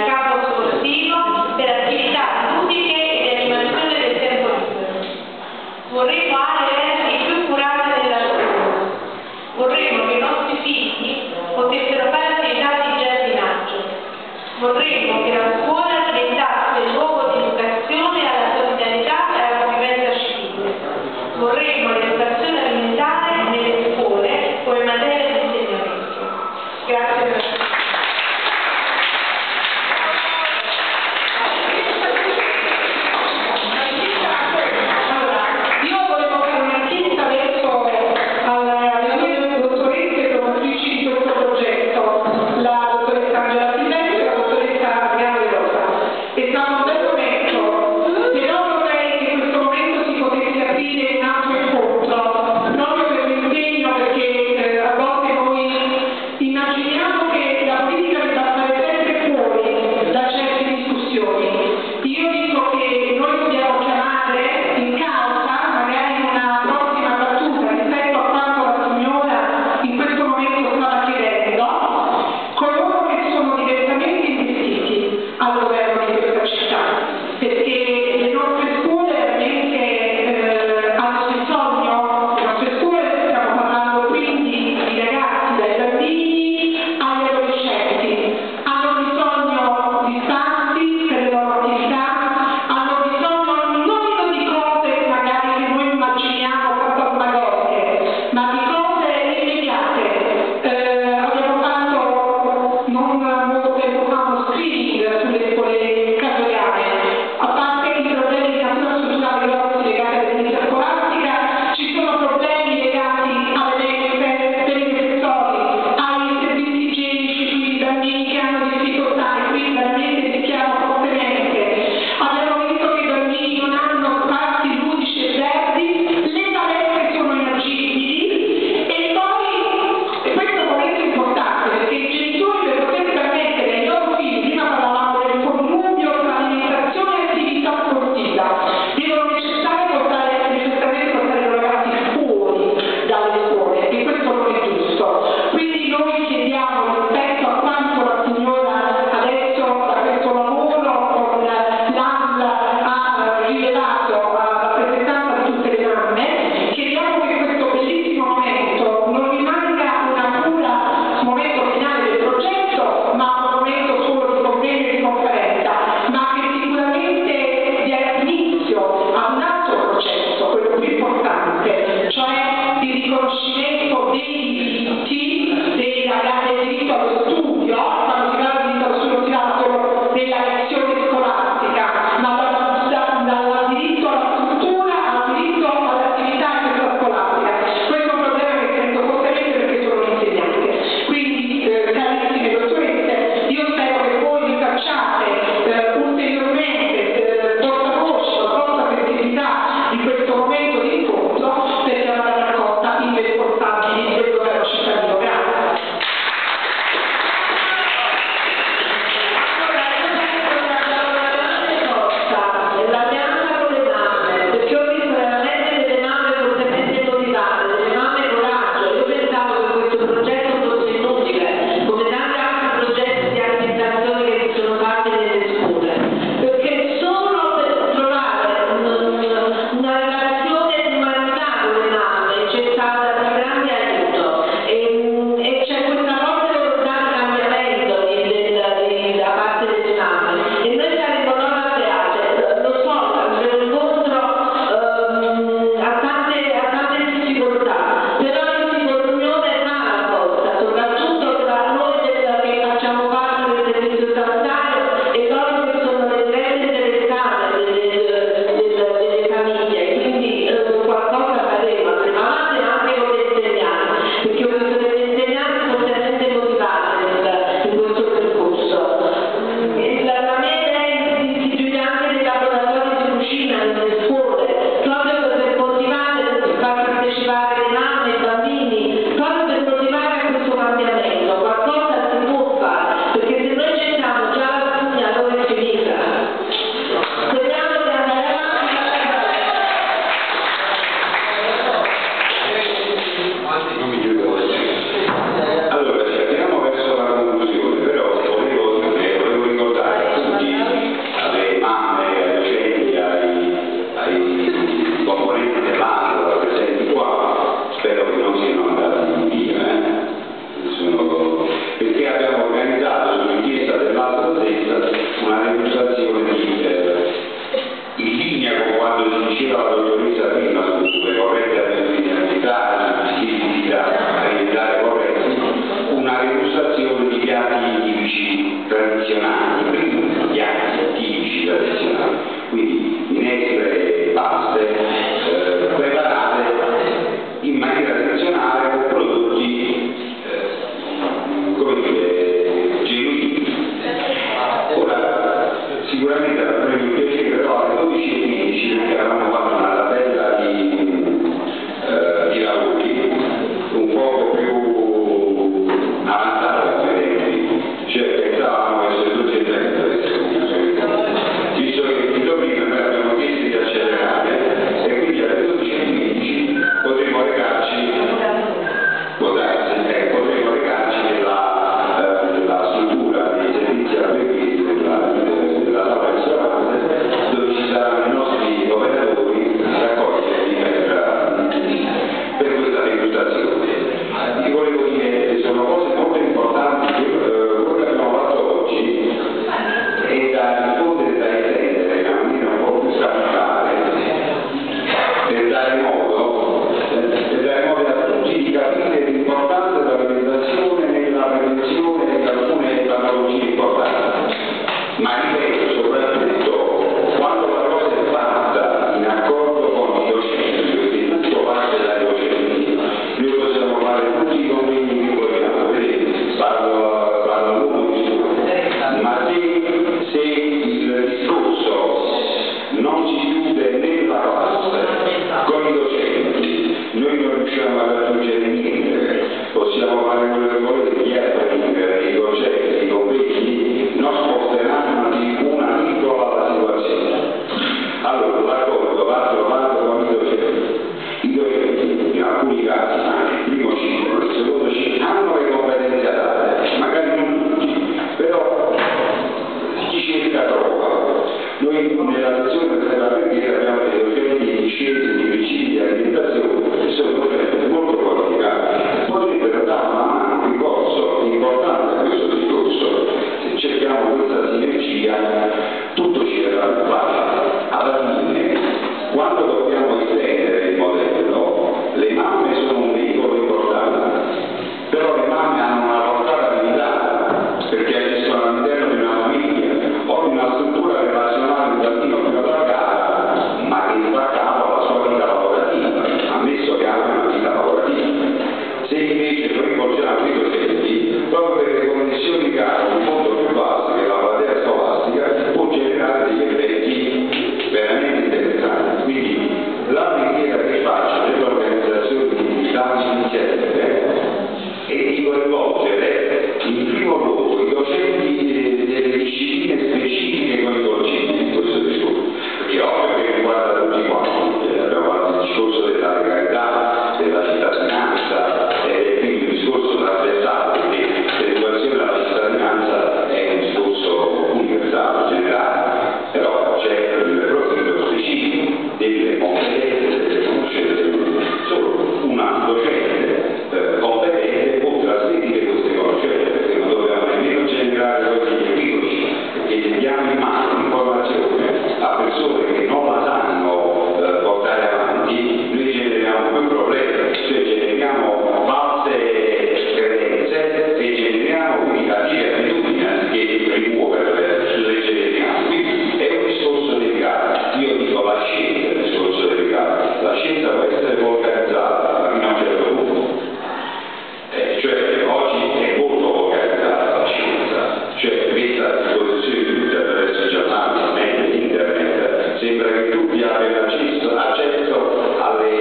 a capo sportivo per attività ludiche e di animazione del tempo libero. Vorremmo aree verdi più curate della scuola. Vorremmo che i nostri figli potessero fare attività di giardinaggio. Vorremmo che la scuola diventasse luogo di educazione alla solidarietà e alla convivenza civile. Vorremmo l'educazione alimentare nelle scuole come materia di insegnamento. Grazie per la la dottoressa Angela Silvestri e la dottoressa Adriana giornata stessa una registrazione in linea con quanto si diceva la dottoressa prima sulle corrette abitudini alimentari, stili da alimentare corretti, una registrazione di piatti tipici tradizionali, primi piatti tipici tradizionali, quindi minestre e paste preparate in maniera tradizionale con prodotti come dire genuini. Ora sicuramente avremo il piacere però alle 12:15, perché avevamo fatto una tabella di lavori un poco più avanzata come tempi, cioè pensavamo essere tutti e 30, visto che il prima noi abbiamo chiesto di accelerare e quindi alle 12:15 potremo recarci nella struttura dei servizi alberghieri della sala ristorante, dove ci saranno i nostri operatori raccoglienti per questa degustazione. Vi volevo dire, sono cose molto importanti, quello che abbiamo fatto oggi è da diffondere, da estendere in una maniera un po' più capillare, per dare modo a tutti di capire l'importanza dell'alimentazione nella prevenzione di alcune patologie importanti. Ma ripeto, soprattutto quando la cosa è fatta in accordo con i docenti, perché tutto parte dai docenti. Noi possiamo fare tutti i convegni che vogliamo, parlo all'uomo di studio, ma se il discorso non si chiude nella classe con i docenti, noi non riusciamo a raggiungere niente. Possiamo fare quello che volete, gli altri, i concetti, i convegni non sposteranno una virgola la situazione. Allora l'accordo va trovato con i docenti. I docenti in alcuni casi, anche il primo ciclo, il secondo ciclo, hanno le competenze adatte, magari non tutti, però chi cerca trova. Noi nella sezione della preghiera abbiamo dei docenti di scienze, di medicina, di alimentazione, che sono docenti molto qualificati, potrebbero dare una mano, un ricorso importante a questo discorso. Se cerchiamo questa sinergia, tutto ci verrà più facile. Alla fine, quando dobbiamo estendere il modello, le mamme sono un veicolo importante, però le mamme hanno una portata limitata, perché agiscono all'interno di una famiglia o di una struttura relazionale un bambino più allargata, ma che fa capo alla sua vita lavorativa, ammesso che abbia una vita lavorativa. Se invece coinvolgiamo i docenti, proprio per le connessioni che hanno un mondo più vasto che la platea scolastica, può generare degli effetti veramente interessanti. Quindi la preghiera che faccio nell'organizzazione di tante iniziative è di coinvolgere in primo luogo i docenti delle discipline specifiche coinvolgenti in questo discorso, perché ovvio che riguarda tutti quanti. Abbiamo fatto il discorso della legalità, della cittadinanza, e quindi un discorso trasversale, perché l'educazione alla cittadinanza è un discorso universale, generale, però c'è il profilo specifico delle competenze, delle conoscenze. Solo una docente competente può trasmettere queste conoscenze, perché non dobbiamo nemmeno generare questi equivoci, perché se diamo in mano l'informazione a persone che non la sanno portare avanti, noi generiamo più problemi, cioè generiamo false credenze e generiamo quindi cattive abitudini anziché rimuoverle, le generiamo. Quindi è un discorso delicato. Io dico la scienza è un discorso delicato. La scienza può essere volgarizzata fino a un certo punto. Cioè oggi è molto volgarizzata la scienza, cioè messa a disposizione di tutti attraverso i giornali, internet, sembra che tutti abbiano accesso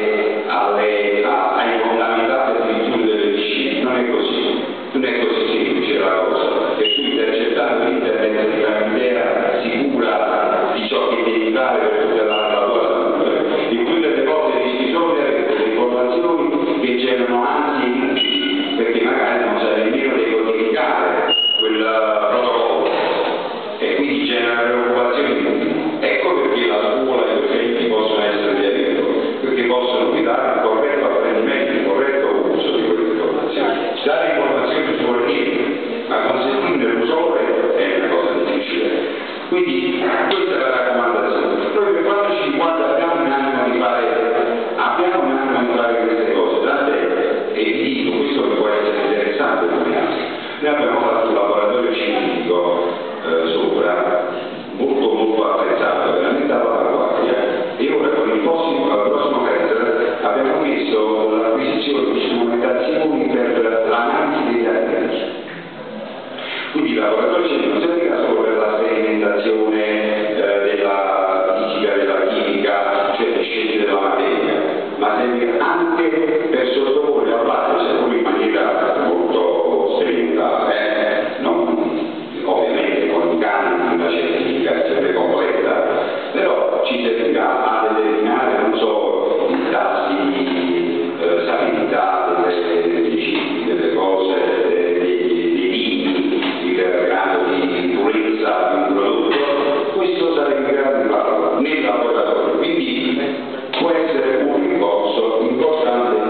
ai fondamentali addirittura delle discipline. Non è così, non è così semplice la cosa, e tu intercettando internet ti fai un'idea sicura di ciò che devi fare per tutta la tua salute. In più delle volte rischi solo di avere delle informazioni che generano ansia e dubbi, perché magari non sai nemmeno decodificare quel protocollo e quindi genera preoccupazioni di tutti. Ecco perché la scuola e i docenti possono essere di aiuto, perché possono guidare il corretto apprendimento, il corretto uso di quelle informazioni. Dare informazioni su niente, ma consentirne l'usore è una cosa di Quindi questa è la raccomandazione. Noi per quanto ci riguarda abbiamo un animo di fare queste cose, tant'è, e vi dico, questo può essere interessante per me. Noi abbiamo fatto un laboratorio scientifico sopra, molto apprezzato, veramente all'avanguardia, e ora con il prossimo Kaiser abbiamo messo l'acquisizione di strumentazioni per l'analisi degli alimenti. Quindi il laboratorio scientifico non servirà solo per la sperimentazione della fisica, della chimica, cioè le scienze della materia, ma servirà anche per sottoporre all'analisi, seppur in maniera molto sperimentale, ovviamente con i canoni di una certificazione completa, però ci servirà a determinare, non so, i tassi di salinità dei cibi, delle cose, dei vini, il grado di purezza di un prodotto. Questo sarà in grado di farlo nel laboratorio, quindi può essere un rimborso importante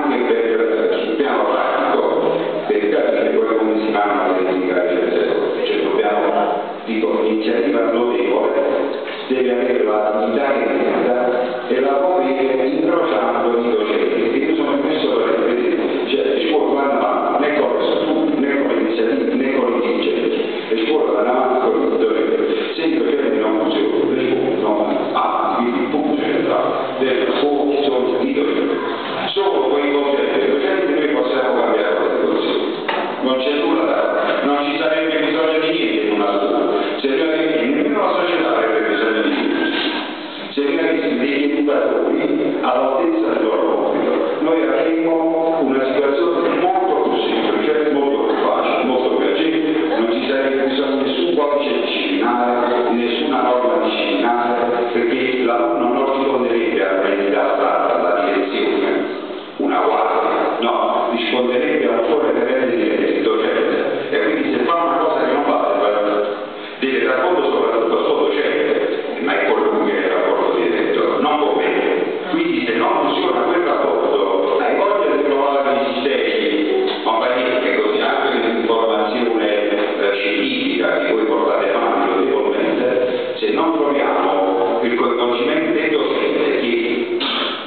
anche sul piano pratico, per capire poi come si fanno a verificare certe cose. Cioè dobbiamo, dico, l'iniziativa notevole deve avere la dignità che merita e la può avere incrociando i docenti, che io sono messo per vedere, cioè le scuole vanno avanti né con le strutture, né con le iniziative, né con i dirigenti, le scuole vanno avanti con i docenti. Se i docenti non funzionano, le scuole non vanno avanti, quindi il punto centrale delle scuole sono i docenti. Solo con i docenti noi possiamo cambiare la situazione. Non c'è nulla da fare, non ci sarebbe bisogno di niente in una scuola, se noi nemmeno la società avrebbe bisogno di niente, se noi avessimo degli educatori all'altezza del loro compito, noi avremmo una situazione molto più semplice, molto più facile, molto più agevole, non ci sarebbe bisogno di nessun codice disciplinare, di nessuna norma disciplinare, perché l'alunno non risponderebbe alla presida astratta, alla direzione, una guardia, no, risponderebbe al suo referente di docente, e quindi se fa una cosa che non va, deve dar conto soprattutto al suo docente, ma è con lui che è il rapporto diretto, non con me. Quindi se non funziona quel rapporto, hai voglia di trovare gli sistemi, ma va niente così, anche l'informazione scientifica che voi portate avanti notevolmente, se non troviamo il coinvolgimento del docente che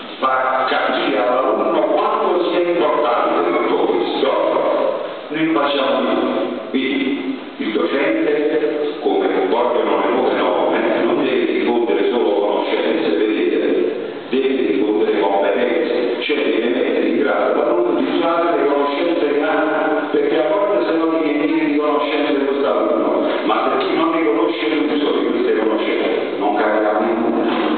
fa capire all'alunno quanto sia importante tutto questo, noi non facciamo niente. Quindi il docente, come comportano le nuove norme, non deve diffondere solo conoscenze, vedete, deve diffondere competenze, cioè deve mettere in grado l'alunno di usare le conoscenze che ha, perché a volte se non gli viene di conoscenze di quest'alunno, ma se chi non ne conosce l'uso di queste conoscenze non capirà nulla.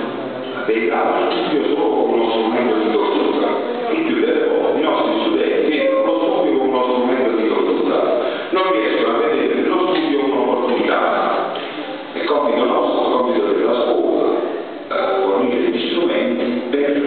Vedrà lo studio solo come uno strumento di tortura, il più delle volte i nostri studenti vedono lo studio come uno strumento di tortura, non riescono a vedere lo studio come un'opportunità. È compito nostro, compito della scuola, fornire gli strumenti per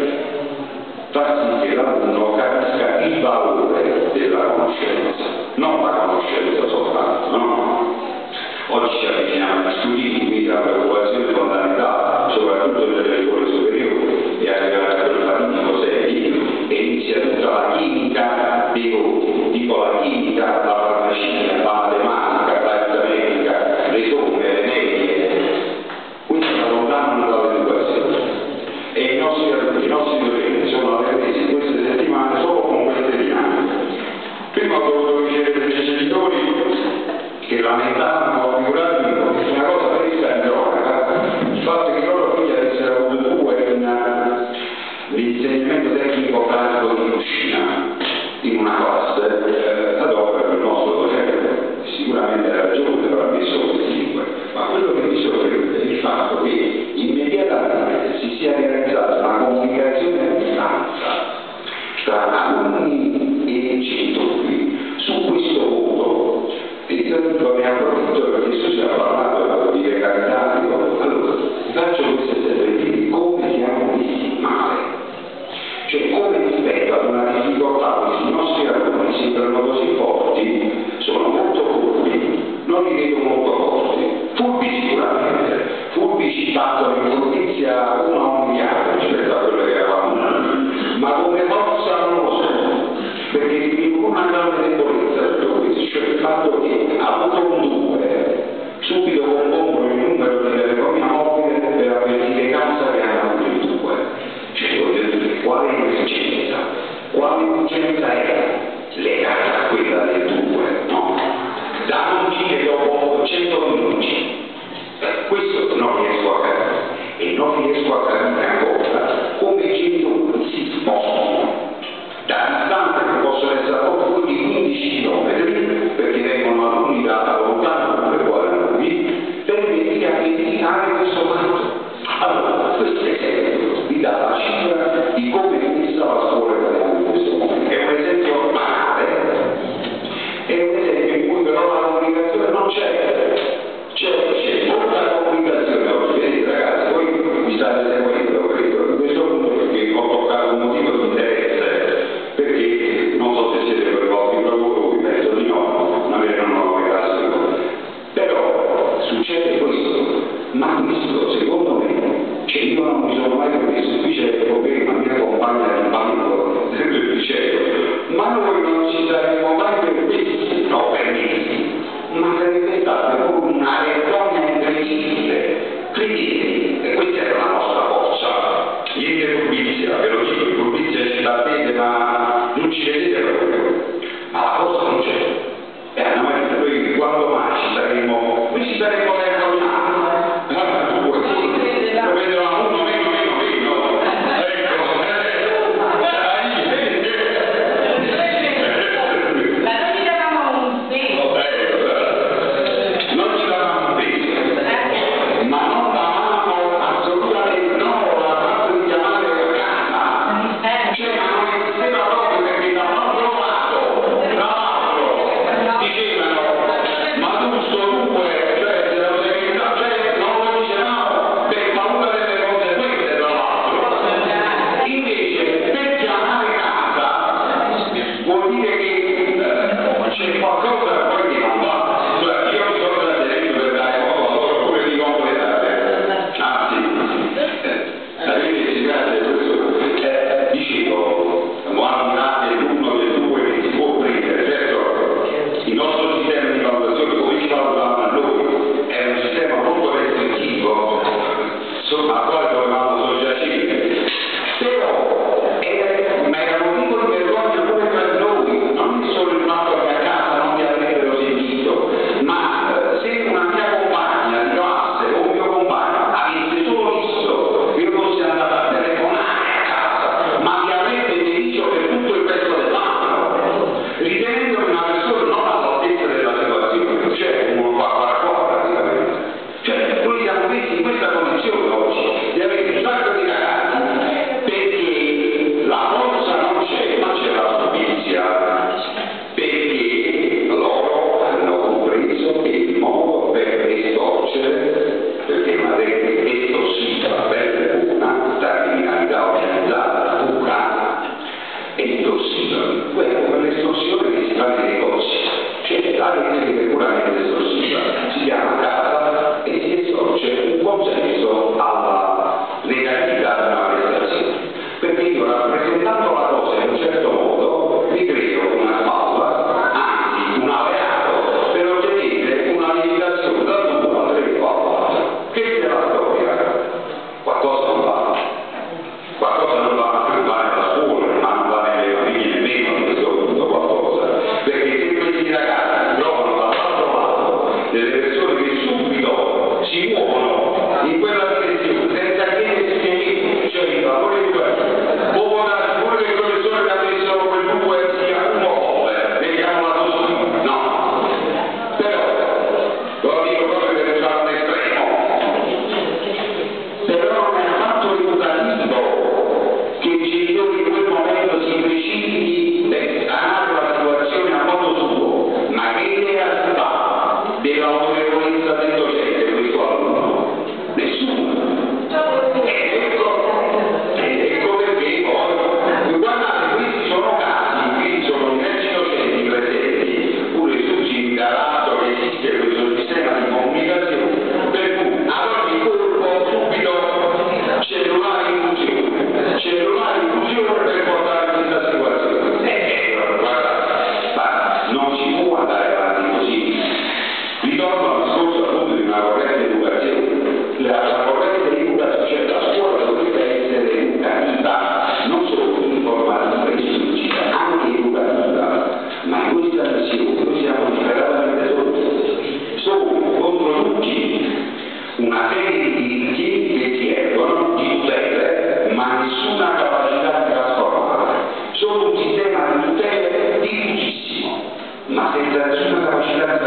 far sì che l'alunno capisca il valore della conoscenza, non la conoscenza soltanto, no? Oggi ci avviciniamo agli studi, quindi la preoccupazione fondamentale, soprattutto nelle scuole superiori, è arrivare a quel fatidico 6 e inizia tutta la chimica dei voti, tipo la chimica, la farmacia, la matematica, l'aritmetica, le somme, le medie. Quindi allontanano dall'educazione. E i nostri docenti sono attesi queste settimane solo con queste dinamiche. Prima ho dovuto ricevere dei genitori che lamentavano, figurati, una cosa fresca in cronaca, il fatto che i loro figli avessero avuto 2 l'insegnamento tecnico pratico di cucina in una classe ad opera del nostro docente. Sicuramente ha ragione, avrà messo questi 5, ma quello che mi sorprende è il fatto che immediatamente si sia realizzata una comunicazione a distanza tra alunni e genitori su questo voto. E io ne approfitto perché su si è parlato di legalità, allora faccio queste esempio come siamo messi male, cioè come rispetto ad una difficoltà questi nostri alunni sembrano così forti, sono molto furbi, non li vedo molto forti, furbi sicuramente, furbi ci battono in furbizia 1 a 1 miliardo rispetto a quello che eravamo noi, ma come forza non lo so, perché in una grande debolezza, cioè il fatto che ha avuto un 2, subito compongono il numero Allora, questo esempio vi dà la cifra di come è messa la scuola italiana in questo momento. È un esempio banale, è un esempio in cui però la comunicazione non c'è molta comunicazione oggi. Vedete ragazzi, voi mi state seguendo, credo, in questo punto perché ho toccato un motivo di interesse, perché non so se siete coinvolti proprio voi, penso di no, magari non ho capito. Però succede questo, ma questo secondo me, cioè io non mi sono mai permesso, qui c'è il problema, la mia compagna di banco del liceo, ma noi non ci saremmo mai permessi, no permessi, ma sarebbe stata proprio una vergogna incredibile, credetemi, e questa era la nostra forza, niente furbizia, ve lo dico, furbizia ci battete ma non ci vedete proprio, ma la forza non c'è. E noi quando mai ci saremmo vergognati, tu vuoi dire, lo vedevamo uno meno,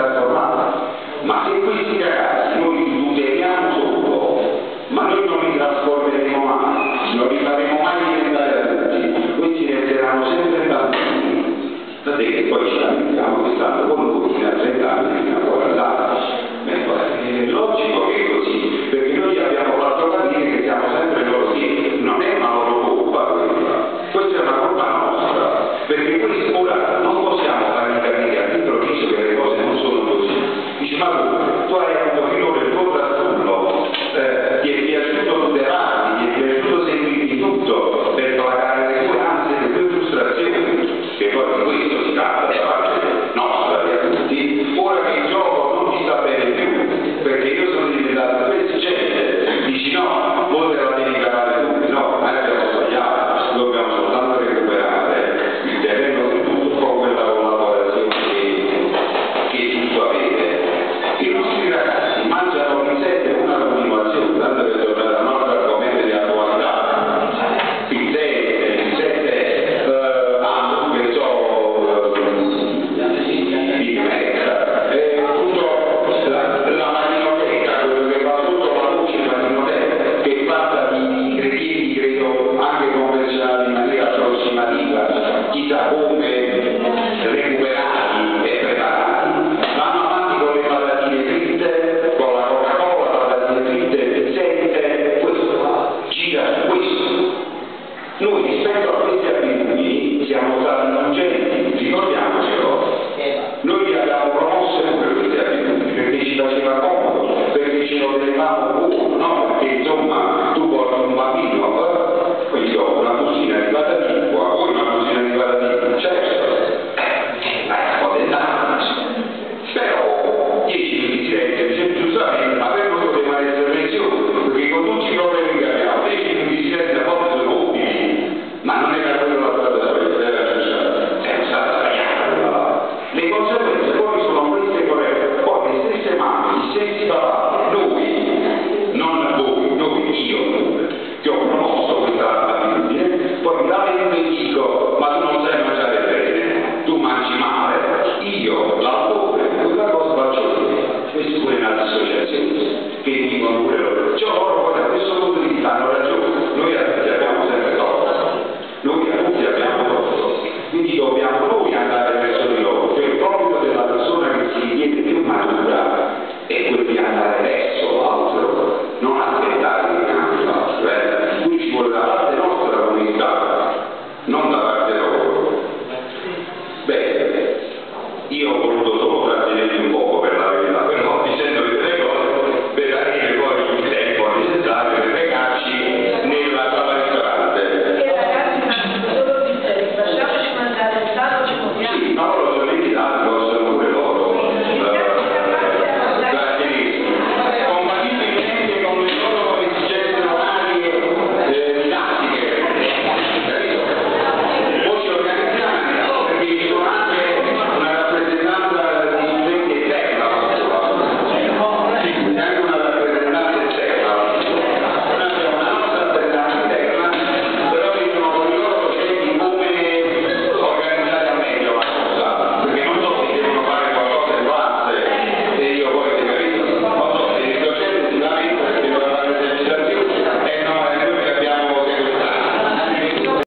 ma se questi ragazzi noi li tuteliamo solo, ma noi non li diciamo,